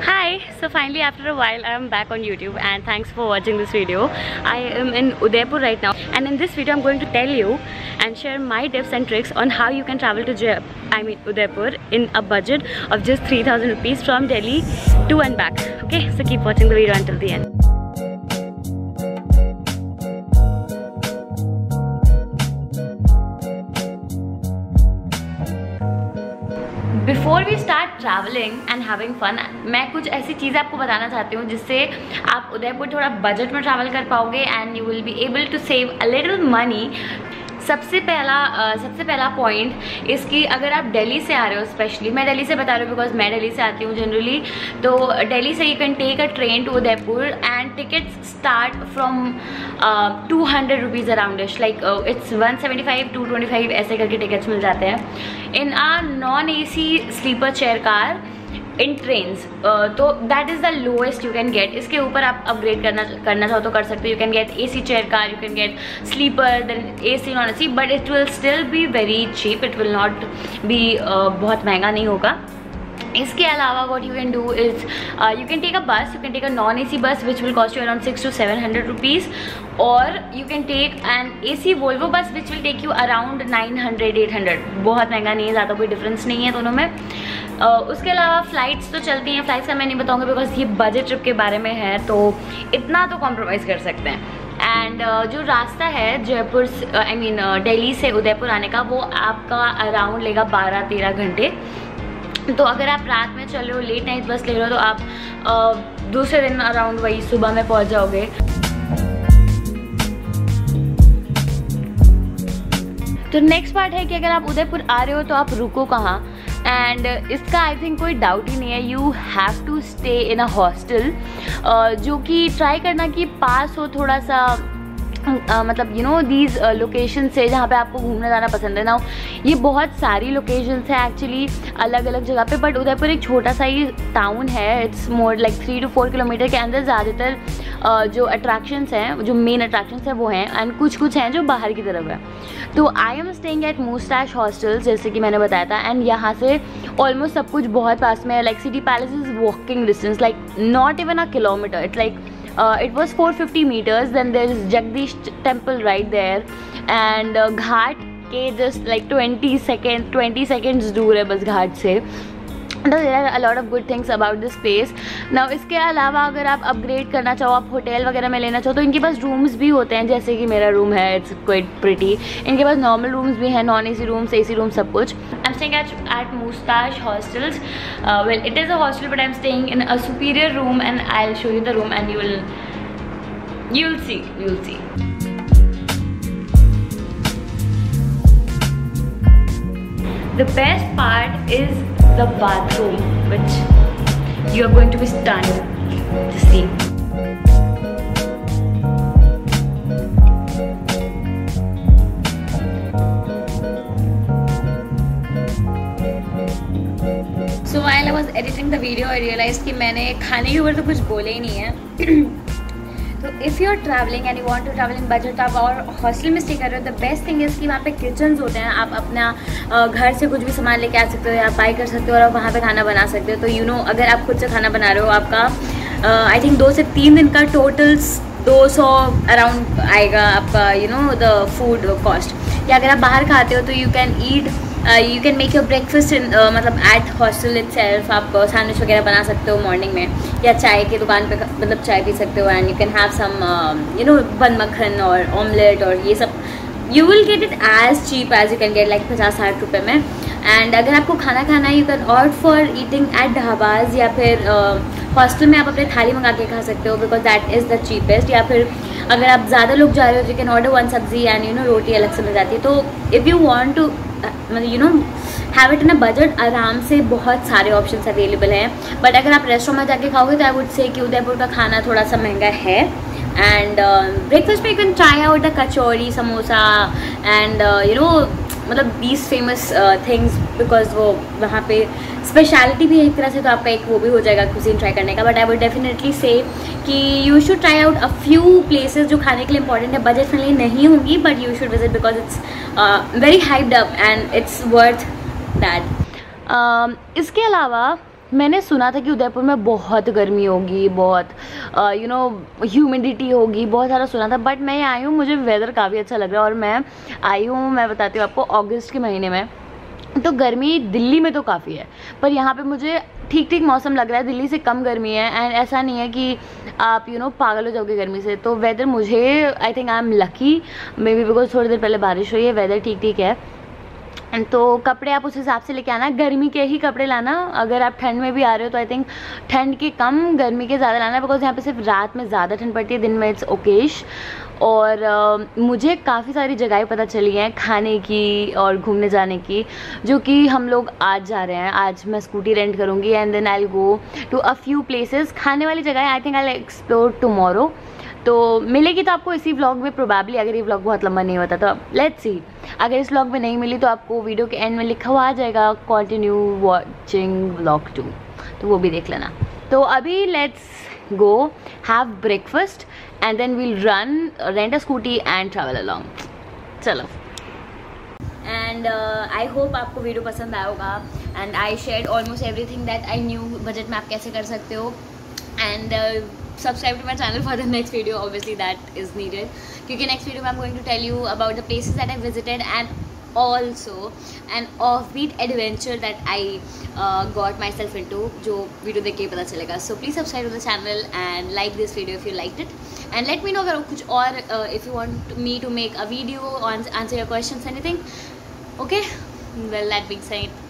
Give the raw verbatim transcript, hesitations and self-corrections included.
Hi, so finally after a while I am back on YouTube and thanks for watching this video. I am in Udaipur right now and in this video I'm going to tell you and share my tips and tricks on how you can travel to Jai I mean Udaipur in a budget of just three thousand rupees from Delhi to and back. Okay, so keep watching the video until the end. Before we start travelling and having fun, मैं कुछ ऐसी चीज़ें आपको बताना चाहती हूँ जिससे आप उदयपुर थोड़ा बजट में ट्रैवल कर पाओगे and you will be able to save a little money. सबसे पहला uh, सबसे पहला पॉइंट इसकी, अगर आप दिल्ली से आ रहे हो, स्पेशली मैं दिल्ली से बता रही हूँ बिकॉज मैं दिल्ली से आती हूँ जनरली, तो दिल्ली से you can take a train to Udaipur and tickets start from two hundred rupees aroundish, like it's one seventy five to twenty five ऐसे करके टिकट्स मिल जाते हैं in a non A C sleeper chair car in trains. तो that is the lowest you can get. इसके ऊपर आप upgrade करना करना चाहो तो कर सकते हो. You can get A C chair car, you can get sleeper, then A C non A C, but it will still be very cheap. It will not be बहुत महंगा नहीं होगा. इसके अलावा what you can do is you can take a bus, you can take a non A C bus which will cost you around six to seven hundred rupees, और you can take an A C Volvo bus which will take you around nine hundred eight hundred. बहुत महंगा नहीं है, ज़्यादा कोई difference नहीं है दोनों में. uh, उसके अलावा फ़्लाइट्स तो चलती हैं. फ़्लाइट्स का मैं नहीं बताऊँगी बिकॉज ये बजट ट्रिप के बारे में है, तो इतना तो कॉम्प्रोमाइज़ कर सकते हैं. एंड uh, जो रास्ता है जयपुर आई मीन दिल्ली से उदयपुर आने का, वो आपका अराउंड लेगा बारह तेरह घंटे. तो अगर आप रात में चल रहे हो, लेट नाइट बस ले रहे हो, तो आप uh, दूसरे दिन अराउंड वही सुबह में पहुंच जाओगे. तो नेक्स्ट पार्ट है कि अगर आप उदयपुर आ रहे हो तो आप रुको कहाँ, एंड इसका आई थिंक कोई डाउट ही नहीं है. You have to stay in a hostel, जो कि ट्राई करना कि पास हो थोड़ा सा, Uh, मतलब यू नो दीज लोकेशन से जहाँ पे आपको घूमने जाना पसंद है ना. ये बहुत सारी लोकेशंस हैं एक्चुअली अलग अलग जगह पे, बट उदयपुर एक छोटा सा ही टाउन है. It's more like three to four kilometre के अंदर ज़्यादातर uh, जो अट्रैक्शंस हैं, जो मेन अट्रैक्शंस हैं वो हैं, एंड कुछ कुछ हैं जो बाहर की तरफ है. तो I am staying at Moustache hostels, जैसे कि मैंने बताया था, एंड यहाँ से ऑलमोस्ट सब कुछ बहुत पास में है. Like city palace is walking distance, like not even a kilometre. It's like Uh, it was four hundred fifty meters. Then there is Jagdish temple right there, and uh, घाट के just like twenty seconds twenty seconds दूर है बस घाट से. There are a lot of good things about this place. Now इसके अलावा अगर आप अपग्रेड करना चाहो, आप होटल वगैरह में लेना चाहो, तो इनके पास रूम्स भी होते हैं, जैसे कि मेरा रूम है. It's quite pretty. इनके पास नॉर्मल रूम्स भी हैं, non A C rooms, A C room, सब कुछ. I am staying at at Moustache hostels. Well, it is a hostel but I am staying in a superior room and I will show you the room and you will you will see you will see. The best part is the bathroom, which you are going to be stunned to see. So while I was editing the video, I realized कि मैंने खाने के ऊपर तो कुछ बोले ही नहीं है. तो if you are travelling and you want to travel in budget, आप और हॉस्टल में स्टे कर रहे हो, द बेस्ट थिंग इज़ कि वहाँ पे किचन्स होते हैं. आप अपना घर से कुछ भी सामान लेके आ सकते हो या बाई कर सकते हो और आप वहाँ पे खाना बना सकते हो. तो यू नो अगर आप खुद से खाना बना रहे हो, आपका आई थिंक दो से तीन दिन का टोटल्स दो सौ अराउंड आएगा आपका, you know the food cost. या अगर आप बाहर खाते हो तो you can eat you can make your breakfast in मतलब एट हॉस्टल इटसेल्फ. आप सैंडविच वगैरह बना सकते हो मॉर्निंग में, या चाय की दुकान पे मतलब चाय पी सकते हो, and you can have some you know bun मक्खन और ऑमलेट और ये सब. You will get it as cheap as you can get, like पचास साठ रुपये में. एंड अगर आपको खाना खाना है, you can opt for eating at dhabas, या फिर हॉस्टल uh, में आप अपने थाली मंगा के खा सकते हो because that is the cheapest. या फिर अगर आप ज़्यादा लोग जा रहे हो, you can order one sabzi and you know roti अलग से मिल जाती है. तो इफ़ यू वांट टू मतलब you know have it in a budget, आराम से बहुत सारे ऑप्शंस अवेलेबल हैं. बट अगर आप रेस्टोरेंट में जाके खाओगे तो आई वुड से कि उदयपुर का खाना थोड़ा सा महंगा है. एंड ब्रेकफास्ट में you can try out the kachori, samosa, and you know मतलब दीज फेमस थिंग्स, बिकॉज वो वहाँ पे स्पेशलिटी भी है एक तरह से, तो आपका एक वो भी हो जाएगा कुजीन ट्राई करने का. But I would definitely say कि you should try out a few places जो खाने के लिए इंपॉर्टेंट है. बजट फ्रेंडली नहीं होंगी, but you should visit because it's very hyped up and it's worth that. इसके अलावा मैंने सुना था कि उदयपुर में बहुत गर्मी होगी, बहुत यू नो ह्यूमिडिटी होगी, बहुत सारा सुना था, बट मैं आई हूँ, मुझे वेदर काफ़ी अच्छा लग रहा है और मैं आई हूँ, मैं बताती हूँ आपको, अगस्त के महीने में। तो गर्मी दिल्ली में तो काफ़ी है, पर यहाँ पे मुझे ठीक ठीक मौसम लग रहा है, दिल्ली से कम गर्मी है। एंड ऐसा नहीं है कि आप यू नो पागल हो जाओगे गर्मी से। तो वेदर मुझे, I think I am lucky, maybe because थोड़ी देर पहले बारिश हुई है, वेदर ठीक ठीक है। तो कपड़े आप उस हिसाब से लेके आना, गर्मी के ही कपड़े लाना। अगर आप ठंड में भी आ रहे हो तो आई थिंक ठंड के कम, गर्मी के ज़्यादा लाना, बिकॉज यहाँ पे सिर्फ रात में ज़्यादा ठंड पड़ती है, दिन में इट्स ओकेश। और uh, मुझे काफ़ी सारी जगहें पता चली हैं खाने की और घूमने जाने की, जो कि हम लोग आज जा रहे हैं। आज मैं स्कूटी रेंट करूँगी and then I will go to a few places. खाने वाली जगह I think I will explore tomorrow. तो मिलेगी तो आपको इसी व्लॉग में प्रोबेबली, अगर ये व्लॉग बहुत लंबा नहीं होता तो लेट्स सी। अगर इस व्लॉग में नहीं मिली तो आपको वीडियो के एंड में लिखा हुआ आ जाएगा कंटिन्यू वॉचिंग व्लॉग टू, तो वो भी देख लेना। तो अभी let's go have breakfast and then we'll run, rent a scooty and travel along. चलो, एंड आई होप आपको वीडियो पसंद आया होगा and I shared almost everything that I knew. Budget में आप कैसे कर सकते हो, and subscribe to my channel for the next video, obviously that is needed, क्योंकि next video में I'm going to tell you about the places that I visited and also an offbeat adventure that I uh, got myself into, जो video देख के पता चलेगा। So please subscribe to the channel and like this video if you liked it, and let me know अगर कुछ और uh, if you want me to make a video on answer your questions, anything. Okay, well that being said,